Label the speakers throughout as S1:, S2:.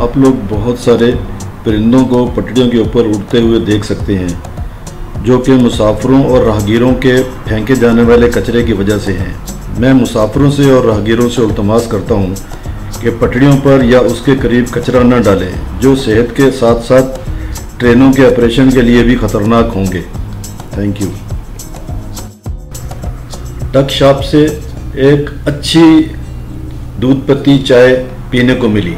S1: आप लोग बहुत सारे परिंदों को पटरियों के ऊपर उड़ते हुए देख सकते हैं, जो कि मुसाफिरों और राहगीरों के फेंके जाने वाले कचरे की वजह से हैं। मैं मुसाफिरों से और राहगीरों से इल्तमास करता हूँ कि पटरियों पर या उसके करीब कचरा न डालें, जो सेहत के साथ साथ ट्रेनों के ऑपरेशन के लिए भी ख़तरनाक होंगे। Thank you. टक शॉप से एक अच्छी दूध पत्ती चाय पीने को मिली।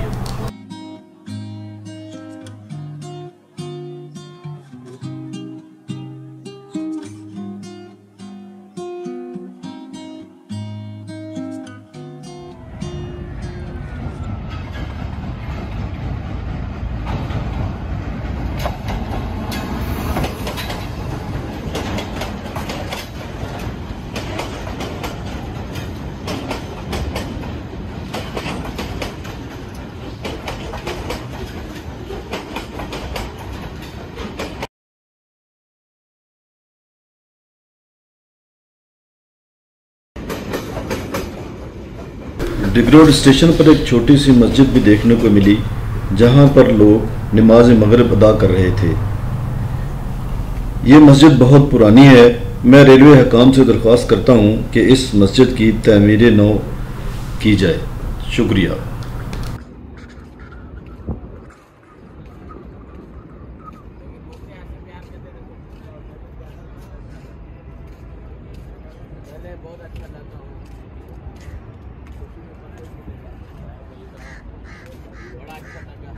S1: डिग रोड स्टेशन पर एक छोटी सी मस्जिद भी देखने को मिली, जहां पर लोग नमाज मगरिब अदा कर रहे थे। ये मस्जिद बहुत पुरानी है। मैं रेलवे हुकाम से दरख्वास्त करता हूं कि इस मस्जिद की तामीर नौ की जाए। शुक्रिया।
S2: बहुत अच्छा लगा। बड़ा अच्छा लगा।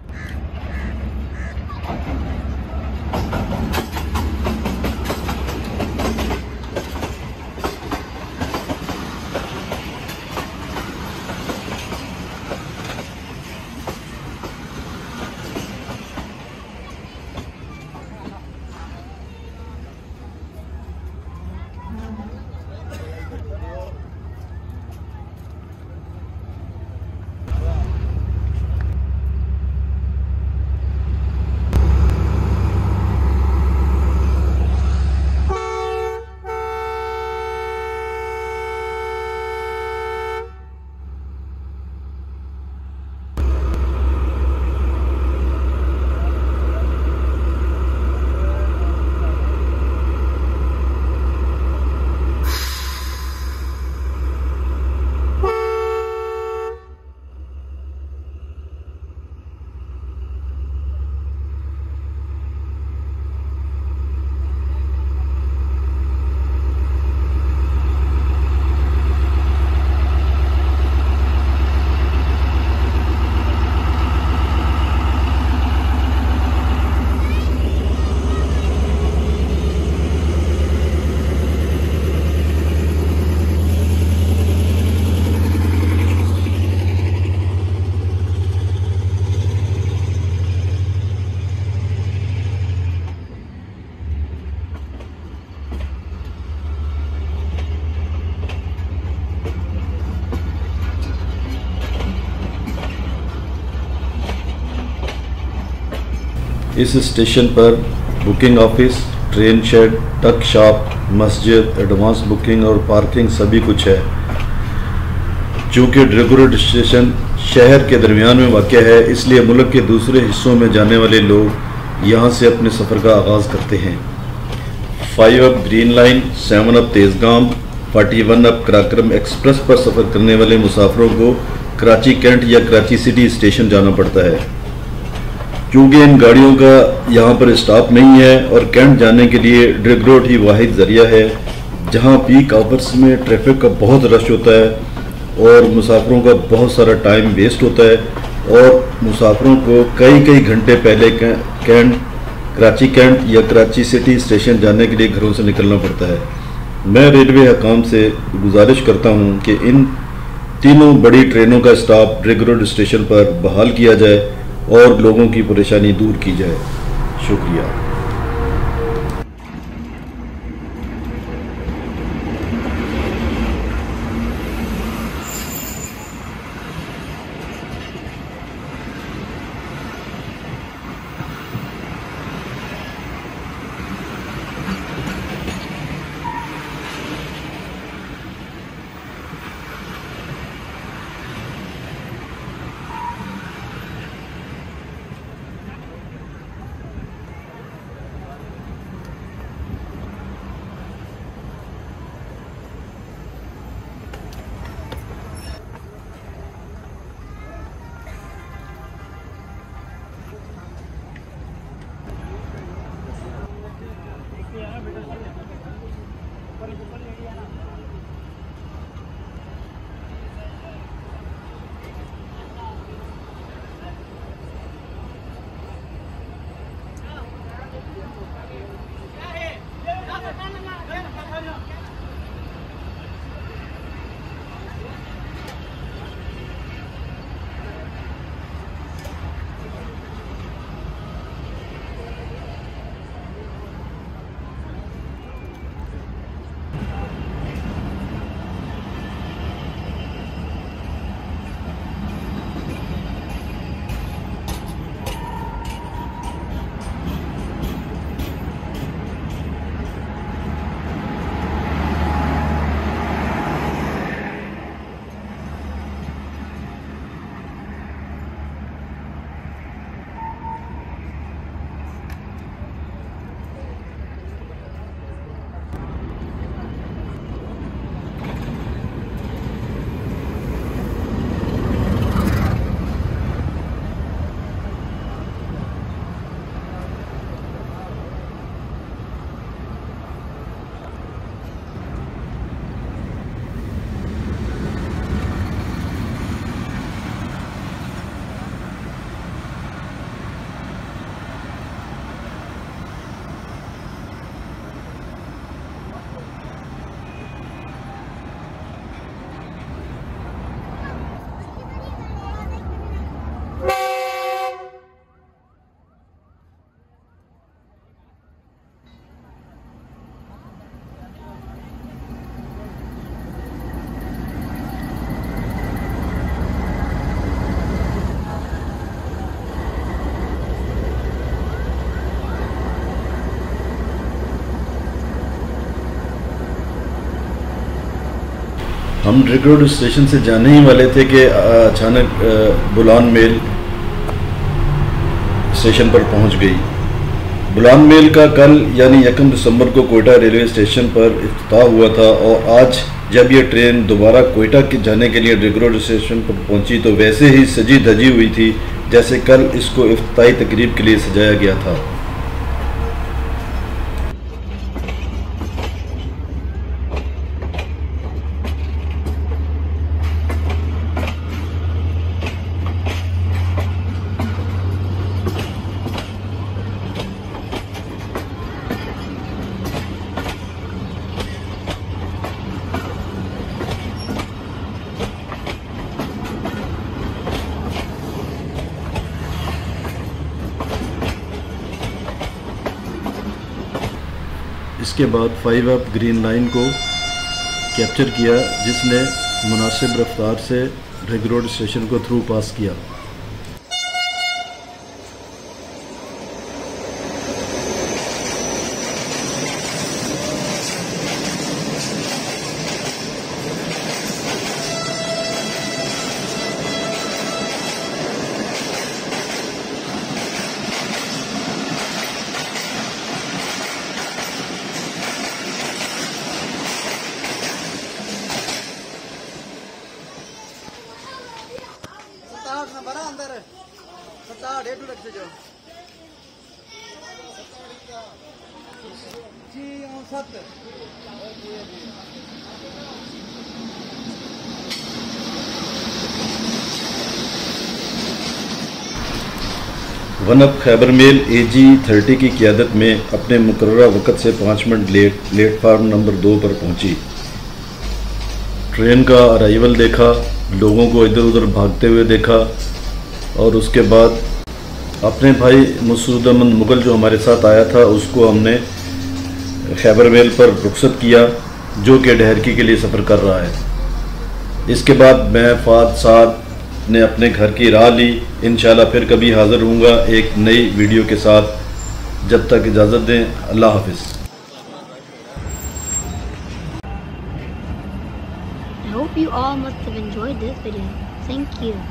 S1: इस स्टेशन पर booking office, train shed, tuck shop, मस्जिद, एडवांस बुकिंग और पार्किंग सभी कुछ है। चूँकि डिग रोड स्टेशन शहर के दरमियान में वाक़या है, इसलिए मुल्क के दूसरे हिस्सों में जाने वाले लोग यहाँ से अपने सफ़र का आगाज़ करते हैं। 5 up green line, 7 up Tezgam, 41 up Karakoram express पर सफ़र करने वाले मुसाफिरों को कराची कैंट या कराची सिटी स्टेशन जाना पड़ता है। क्योंकि इन गाड़ियों का यहाँ पर स्टॉप नहीं है और कैंट जाने के लिए डिग रोड ही वाहिद ज़रिया है, जहाँ पीक आवर्स में ट्रैफिक का बहुत रश होता है और मुसाफिरों का बहुत सारा टाइम वेस्ट होता है और मुसाफिरों को कई घंटे पहले कराची कैंट या कराची सिटी स्टेशन जाने के लिए घरों से निकलना पड़ता है। मैं रेलवे हुकाम से गुजारिश करता हूँ कि इन तीनों बड़ी ट्रेनों का स्टॉप डिग रोड स्टेशन पर बहाल किया जाए और लोगों की परेशानी दूर की जाए। शुक्रिया। हम रिंग रोड स्टेशन से जाने ही वाले थे कि अचानक बुलान मेल स्टेशन पर पहुंच गई। बुलान मेल का कल यानी 1 दिसंबर को कोयटा रेलवे स्टेशन पर इफ्तिताह हुआ था और आज जब ये ट्रेन दोबारा कोयटा के जाने के लिए रिंग रोड स्टेशन पर पहुंची तो वैसे ही सजी धजी हुई थी जैसे कल इसको इफ्तिताही तकरीब के लिए सजाया गया था। इसके बाद 5 अप ग्रीन लाइन को कैप्चर किया जिसने मुनासिब रफ्तार से रिंग रोड स्टेशन को थ्रू पास किया।
S2: अंदर
S1: 1 अप खैबर मेल AG 30 की क़ियादत में अपने मुकर्ररा वक़्त से 5 मिनट लेट प्लेटफार्म नंबर 2 पर पहुंची। ट्रेन का अराइवल देखा, लोगों को इधर उधर भागते हुए देखा और उसके बाद अपने भाई मसूद अहमद मुगल जो हमारे साथ आया था उसको हमने खैबर मेल पर रुखसत किया जो कि डहरकी के लिए सफ़र कर रहा है। इसके बाद मैं फाद साद ने अपने घर की राह ली। इंशाल्लाह फिर कभी हाज़िर होऊंगा एक नई वीडियो के साथ। जब तक इजाज़त दें, अल्लाह हाफिज़।
S3: I hope you all must have enjoyed this video. Thank you.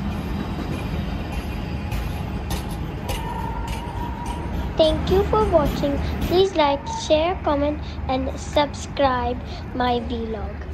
S3: Thank you for watching. Please like, share, comment and subscribe my vlog.